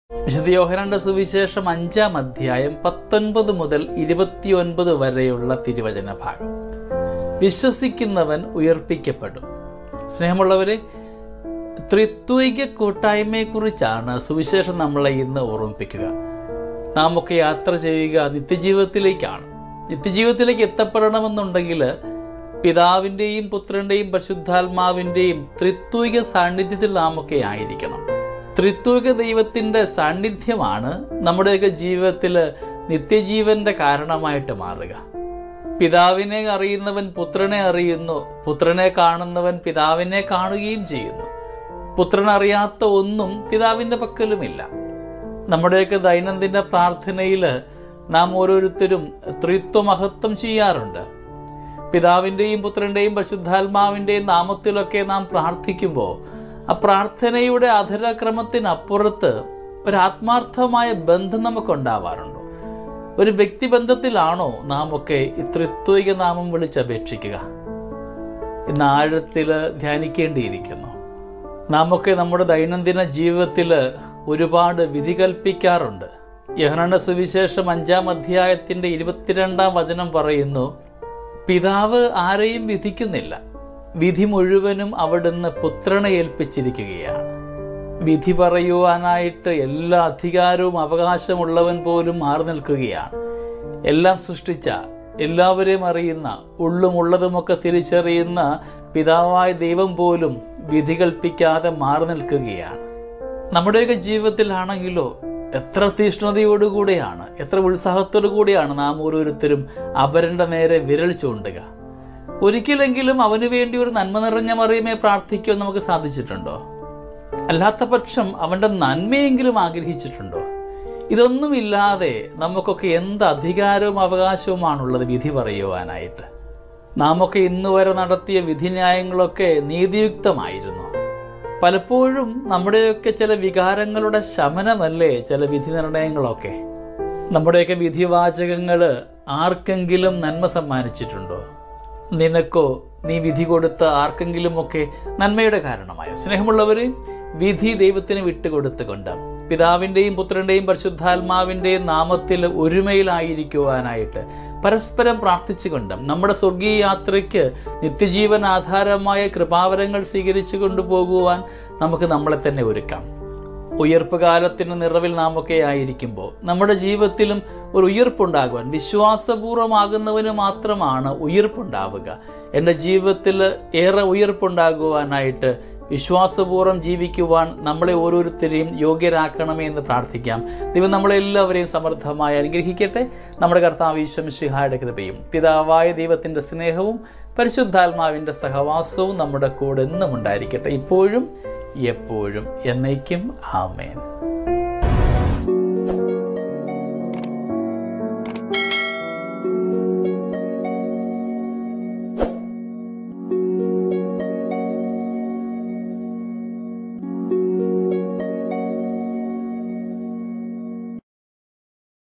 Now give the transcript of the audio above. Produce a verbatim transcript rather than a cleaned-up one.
വിശുദ്ധ യോഹന്നാന്റെ സുവിശേഷം അഞ്ചാം അധ്യായം പത്തൊൻപത് മുതൽ ഇരുപത്തിയൊൻപത് വരെയുള്ള തിരുവചന ഭാഗം. വിശ്വസിക്കുന്നവൻ ഉയർപ്പിക്കപ്പെടും. സ്നേഹമുള്ളവരെ, ത്രിത്വിക കൂട്ടായ്മയെക്കുറിച്ചാണ് സുവിശേഷം നമ്മളെ ഇന്ന് ഓർമ്മിപ്പിക്കുക. നാം ഒക്കെ യാത്ര ചെയ്യുക നിത്യജീവിതത്തിലേക്കാണ്. നിത്യജീവിതത്തിലേക്ക് എത്തപ്പെടണമെന്നുണ്ടെങ്കിൽ പിതാവിൻ്റെയും പുത്രൻ്റെയും പരിശുദ്ധാത്മാവിൻ്റെയും ത്രിത്വിക സാന്നിധ്യത്തിൽ നാം ഒക്കെ ആയിരിക്കണം. ത്രിത്വിക ദൈവത്തിൻ്റെ സാന്നിധ്യമാണ് നമ്മുടെയൊക്കെ ജീവിതത്തിൽ നിത്യജീവൻ്റെ കാരണമായിട്ട് മാറുക. പിതാവിനെ അറിയുന്നവൻ പുത്രനെ അറിയുന്നു, പുത്രനെ കാണുന്നവൻ പിതാവിനെ കാണുകയും ചെയ്യുന്നു. പുത്രൻ അറിയാത്ത ഒന്നും പിതാവിൻ്റെ പക്കലുമില്ല. നമ്മുടെയൊക്കെ ദൈനംദിന പ്രാർത്ഥനയിൽ നാം ഓരോരുത്തരും ത്രിത്വമഹത്വം ചെയ്യാറുണ്ട്. പിതാവിൻ്റെയും പുത്രൻ്റെയും പരിശുദ്ധാത്മാവിൻ്റെയും നാമത്തിലൊക്കെ നാം പ്രാർത്ഥിക്കുമ്പോൾ ആ പ്രാർത്ഥനയുടെ അധരക്രമത്തിനപ്പുറത്ത് ഒരാത്മാർത്ഥമായ ബന്ധം നമുക്കുണ്ടാവാറുണ്ടോ? ഒരു വ്യക്തിബന്ധത്തിലാണോ നാം ഒക്കെ ഈ ത്രിത്വിക നാമം വിളിച്ചപേക്ഷിക്കുക? ഇന്ന് ആഴത്തിൽ ധ്യാനിക്കേണ്ടിയിരിക്കുന്നു. നാം ഒക്കെ നമ്മുടെ ദൈനംദിന ജീവിതത്തിൽ ഒരുപാട് വിധി കൽപ്പിക്കാറുണ്ട്. യോഹന്നാന്റെ സുവിശേഷം അഞ്ചാം അധ്യായത്തിൻ്റെ ഇരുപത്തിരണ്ടാം വചനം പറയുന്നു, പിതാവ് ആരെയും വിധിക്കുന്നില്ല, വിധി മുഴുവനും അവിടുന്ന് പുത്രനെ ഏൽപ്പിച്ചിരിക്കുകയാണ്. വിധി പറയുവാനായിട്ട് എല്ലാ അധികാരവും അവകാശമുള്ളവൻ പോലും മാറി നിൽക്കുകയാണ്. എല്ലാം സൃഷ്ടിച്ച, എല്ലാവരെയും അറിയുന്ന, ഉള്ളും ഉള്ളതുമൊക്കെ തിരിച്ചറിയുന്ന പിതാവായ ദൈവം പോലും വിധി കൽപ്പിക്കാതെ മാറി നിൽക്കുകയാണ്. നമ്മുടെയൊക്കെ ജീവിതത്തിലാണെങ്കിലോ എത്ര തീഷ്ണതയോടുകൂടെയാണ്, എത്ര ഉത്സാഹത്തോടു കൂടിയാണ് നാം ഓരോരുത്തരും അപരൻ്റെ നേരെ വിരൽ ചൂണ്ടുക. ഒരിക്കലെങ്കിലും അവന് വേണ്ടി ഒരു നന്മ നിറഞ്ഞ മറിയമേ പ്രാർത്ഥിക്കുവാൻ നമുക്ക് സാധിച്ചിട്ടുണ്ടോ? അല്ലാത്ത പക്ഷം അവൻ്റെ നന്മയെങ്കിലും ആഗ്രഹിച്ചിട്ടുണ്ടോ? ഇതൊന്നുമില്ലാതെ നമുക്കൊക്കെ എന്ത് അധികാരവും അവകാശവുമാണുള്ളത് വിധി പറയുവാനായിട്ട്? നാമൊക്കെ ഇന്ന് വരെ നടത്തിയ വിധിന്യായങ്ങളൊക്കെ നീതിയുക്തമായിരുന്നു. പലപ്പോഴും നമ്മുടെയൊക്കെ ചില വികാരങ്ങളുടെ ശമനമല്ലേ ചില വിധി നിർണയങ്ങളൊക്കെ? നമ്മുടെയൊക്കെ വിധിവാചകങ്ങൾ ആർക്കെങ്കിലും നന്മ സമ്മാനിച്ചിട്ടുണ്ടോ? നിനക്കോ നീ വിധി കൊടുത്ത ആർക്കെങ്കിലുമൊക്കെ നന്മയുടെ കാരണമായോ? സ്നേഹമുള്ളവരെ, വിധി ദൈവത്തിന് വിട്ടുകൊടുത്തുകൊണ്ട് പിതാവിൻ്റെയും പുത്രൻ്റെയും പരിശുദ്ധാത്മാവിൻ്റെയും നാമത്തിൽ ഒരുമയിലായിരിക്കുവാനായിട്ട് പരസ്പരം പ്രാർത്ഥിച്ചുകൊണ്ട് നമ്മുടെ സ്വർഗീയ യാത്രയ്ക്ക് നിത്യജീവൻ ആധാരമായ കൃപാവരങ്ങൾ സ്വീകരിച്ചു കൊണ്ടുപോകുവാൻ നമുക്ക് നമ്മളെ തന്നെ ഒരുക്കാം. ഉയർപ്പ് കാലത്തിന് നിറവിൽ നാം ഒക്കെ ആയിരിക്കുമ്പോൾ നമ്മുടെ ജീവിതത്തിലും ഒരു ഉയർപ്പുണ്ടാകുവാൻ, വിശ്വാസപൂർവമാകുന്നവന് മാത്രമാണ് ഉയർപ്പുണ്ടാവുക. എൻ്റെ ജീവിതത്തിൽ ഏറെ ഉയർപ്പുണ്ടാകുവാനായിട്ട് വിശ്വാസപൂർവ്വം ജീവിക്കുവാൻ നമ്മളെ ഓരോരുത്തരെയും യോഗ്യരാക്കണമേ എന്ന് പ്രാർത്ഥിക്കാം. ദൈവം നമ്മളെല്ലാവരെയും സമൃദ്ധമായി അനുഗ്രഹിക്കട്ടെ. നമ്മുടെ കർത്താവ് ഈശോ മിശിഹായുടെ കൃപയും പിതാവായ ദൈവത്തിൻ്റെ സ്നേഹവും പരിശുദ്ധാത്മാവിൻ്റെ സഹവാസവും നമ്മുടെ കൂടെ എന്നും ഉണ്ടായിരിക്കട്ടെ, ഇപ്പോഴും എപ്പോഴും എന്നേക്കും. ആമേൻ.